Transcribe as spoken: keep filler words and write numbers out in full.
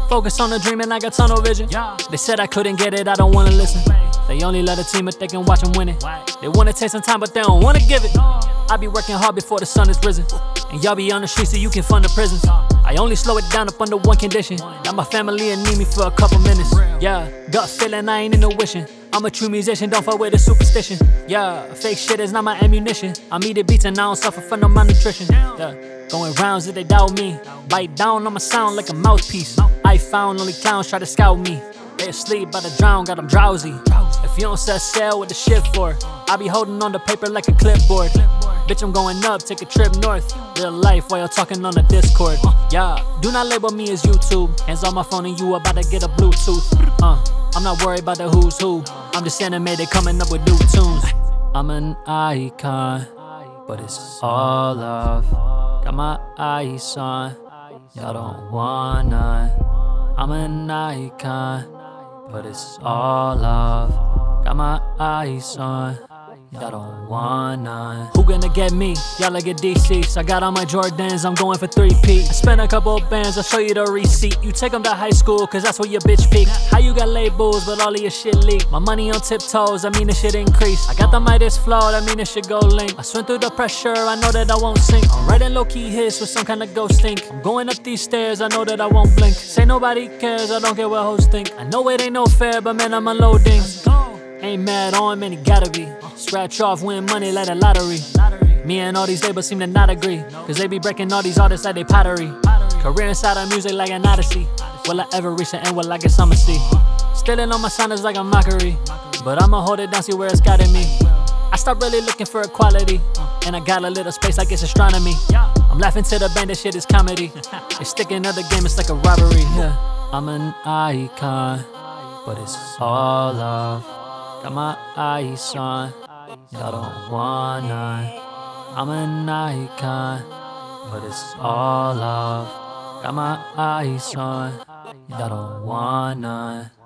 Focus on the dream and I got tunnel vision. They said I couldn't get it, I don't wanna listen. They only love the team if they can watch them win it. They wanna take some time but they don't wanna give it. I be working hard before the sun is risen, and y'all be on the streets so you can fund the prisons. I only slow it down up under one condition: that my family and need me for a couple minutes. Yeah, gut feeling, I ain't into wishing. I'm a true musician, don't fuck with the superstition. Yeah, fake shit is not my ammunition. I'm eating beats and I don't suffer from no malnutrition. Yeah, going rounds if they doubt me. Bite down on my sound like a mouthpiece. I found only clowns try to scout me. They asleep by the drown, got them drowsy. If you don't set sail with the shit for it, I be holding on the paper like a clipboard. Bitch, I'm going up, take a trip north. Real life while you're talking on the Discord. Yeah, do not label me as YouTube. Hands on my phone and you about to get a Bluetooth. Uh, I'm not worried about the who's who. I'm just animated coming up with new tunes. I'm an icon, but it's all love. Got my ice on, y'all don't want none. I'm an icon, but it's all love. Got my ice on, y'all don't want none. Who gonna get me? Y'all like a D Cs. I got all my Jordans, I'm going for three P. I spent a couple of bands, I'll show you the receipt. You take them to high school, cause that's where your bitch peak. How you got labels, but all of your shit leak? My money on tiptoes, I mean the shit increase. I got the Midas flow, that mean the shit go link. I swim through the pressure, I know that I won't sink. I'm writing low-key hits with some kind of ghost stink. I'm going up these stairs, I know that I won't blink. Say nobody cares, I don't care what hoes think. I know it ain't no fair, but man, I'm unloading. Ain't mad on, man, it gotta be. Scratch off, win money like a lottery. Me and all these labels seem to not agree, cause they be breaking all these artists like they pottery. Career inside of music like an odyssey. Will I ever reach the end? Well, I guess I'ma see. Stealing on my sound is like a mockery, but I'ma hold it down, see where it's guiding me. I stopped really looking for equality, and I got a little space like it's astronomy. I'm laughing to the band, this shit is comedy. They sticking to the game, it's like a robbery. Yeah. I'm an icon, but it's all love. Got my ice on, y'all don't want none. I'm an icon, but it's all love. Got my ice on, y'all don't want none.